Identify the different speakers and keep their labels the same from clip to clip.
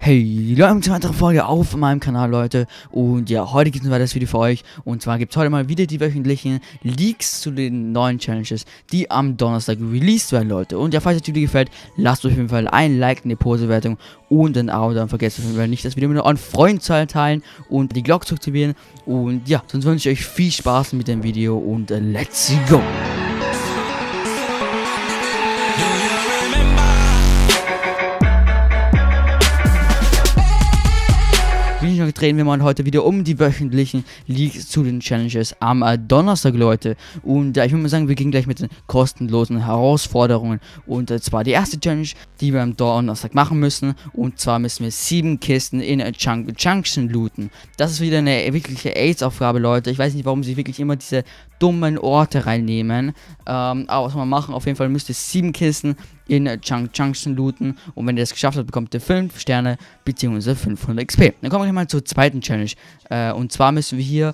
Speaker 1: Hey Leute, zu einer weiteren Folge auf meinem Kanal, Leute. Und ja, heute gibt es ein weiteres Video für euch. Und zwar gibt es heute mal wieder die wöchentlichen Leaks zu den neuen Challenges, die am Donnerstag released werden, Leute. Und ja, falls euch das Video gefällt, lasst euch auf jeden Fall ein Like, eine Pose-Wertung und ein Abo. Dann vergesst auf jeden Fall nicht, das Video mit euren Freunden zu teilen und die Glocke zu aktivieren. Und ja, sonst wünsche ich euch viel Spaß mit dem Video und let's go! Drehen wir mal heute wieder um die wöchentlichen Leaks zu den Challenges am Donnerstag, Leute. Und ich würde mal sagen, wir gehen gleich mit den kostenlosen Herausforderungen. Und zwar die erste Challenge, die wir am Donnerstag machen müssen. Und zwar müssen wir 7 Kisten in Junction looten. Das ist wieder eine wirkliche AIDS-Aufgabe, Leute. Ich weiß nicht, warum sie wirklich immer diese dummen Orte reinnehmen. Aber was wir machen, auf jeden Fall müsst ihr 7 Kisten in Junction looten. Und wenn ihr das geschafft habt, bekommt ihr 5 Sterne bzw. 500 XP. Dann kommen wir mal zur zweiten Challenge. Und zwar müssen wir hier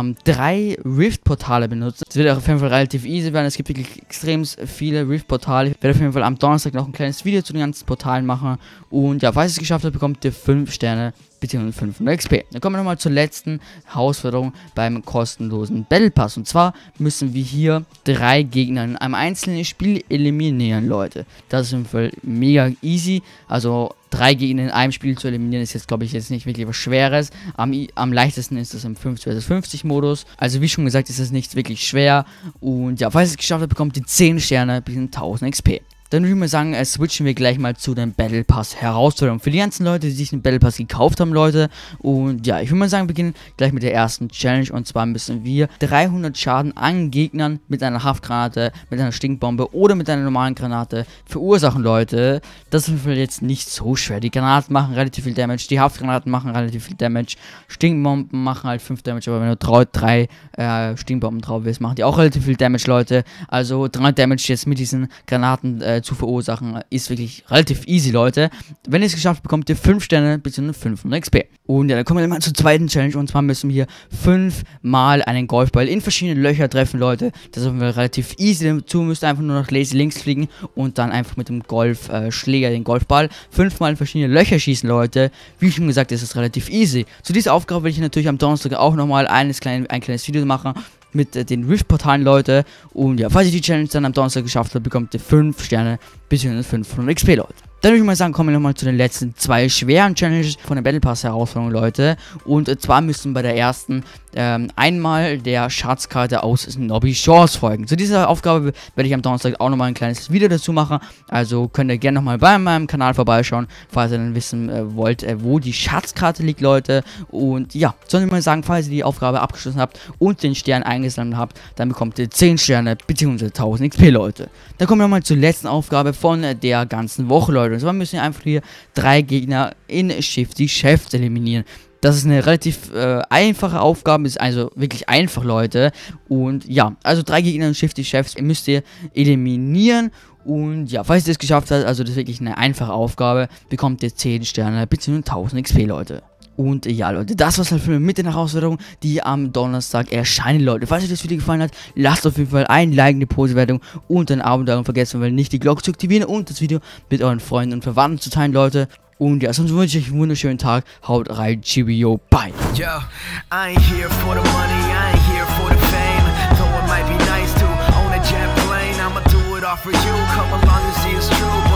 Speaker 1: 3 Rift-Portale benutzen. Das wird auf jeden Fall relativ easy werden. Es gibt wirklich extrem viele Rift-Portale. Ich werde auf jeden Fall am Donnerstag noch ein kleines Video zu den ganzen Portalen machen. Und ja, falls ihr es geschafft habt, bekommt ihr 5 Sterne bzw. 500 XP. Dann kommen wir nochmal zur letzten Herausforderung beim kostenlosen Battle Pass. Und zwar müssen wir hier 3 Gegner in einem einzelnen Spiel eliminieren, Leute. Das ist auf jeden Fall mega easy. Also 3 Gegner in einem Spiel zu eliminieren ist jetzt, glaube ich, nicht wirklich was Schweres. Am leichtesten ist es im 50 vs 50 Modus. Also wie schon gesagt, ist es nicht wirklich schwer. Und ja, falls ihr es geschafft habt, bekommt ihr 10 Sterne bis 1000 XP. Dann würde ich mal sagen, switchen wir gleich mal zu den Battle Pass Herausforderungen. Für die ganzen Leute, die sich den Battle Pass gekauft haben, Leute. Und ja, ich würde mal sagen, wir beginnen gleich mit der ersten Challenge. Und zwar müssen wir 300 Schaden an Gegnern mit einer Haftgranate, mit einer Stinkbombe oder mit einer normalen Granate verursachen, Leute. Das ist jetzt nicht so schwer. Die Granaten machen relativ viel Damage, die Haftgranaten machen relativ viel Damage, Stinkbomben machen halt 5 Damage, aber wenn du 3 Stinkbomben drauf willst, machen die auch relativ viel Damage, Leute. Also 3 Damage jetzt mit diesen Granaten zu verursachen, ist wirklich relativ easy, Leute. Wenn ihr es geschafft habt, bekommt ihr 5 Sterne bzw. 500 XP. Und ja, dann kommen wir mal zur zweiten Challenge. Und zwar müssen wir hier 5 Mal einen Golfball in verschiedene Löcher treffen, Leute. Das ist relativ easy. Dazu müsst ihr einfach nur nach Lazy links fliegen und dann einfach mit dem Golfschläger den Golfball 5 Mal in verschiedene Löcher schießen, Leute. Wie schon gesagt, ist es relativ easy. Zu dieser Aufgabe will ich natürlich am Donnerstag auch nochmal ein kleines Video machen mit den Rift-Portalen, Leute. Und ja, falls ihr die Challenge dann am Donnerstag geschafft habt, bekommt ihr 5 Sterne bzw. 500 XP, Leute. Dann würde ich mal sagen, kommen wir nochmal zu den letzten 2 schweren Challenges von der Battle Pass Herausforderung, Leute. Und zwar müssen bei der ersten einmal der Schatzkarte aus Snobby Shores folgen. Zu dieser Aufgabe werde ich am Donnerstag auch nochmal ein kleines Video dazu machen. Also könnt ihr gerne nochmal bei meinem Kanal vorbeischauen, falls ihr dann wissen wollt, wo die Schatzkarte liegt, Leute. Und ja, soll ich mal sagen, falls ihr die Aufgabe abgeschlossen habt und den Stern eingesammelt habt, dann bekommt ihr 10 Sterne bzw. 1000 XP, Leute. Dann kommen wir nochmal zur letzten Aufgabe von der ganzen Woche, Leute. Und zwar müssen wir einfach hier 3 Gegner in Shifty Chefs eliminieren. Das ist eine relativ einfache Aufgabe, ist also wirklich einfach, Leute. Und ja, also 3 Gegner in Shifty Chefs müsst ihr eliminieren. Und ja, falls ihr es geschafft habt, also das ist wirklich eine einfache Aufgabe, bekommt ihr 10 Sterne bzw. 1000 XP, Leute. Und ja, Leute, das war's halt mit den Herausforderungen, die am Donnerstag erscheinen, Leute. Falls euch das Video gefallen hat, lasst auf jeden Fall ein Like, eine Posewertung und ein Abo da und vergesst nicht die Glocke zu aktivieren und das Video mit euren Freunden und Verwandten zu teilen, Leute. Und ja, sonst wünsche ich euch einen wunderschönen Tag. Haut rein, Chibio, bye.
Speaker 2: Yo, I ain't here for the money, I ain't here for the fame. Though it might be nice to own a jet plane, I'ma do it all for you. Come along and see it's true.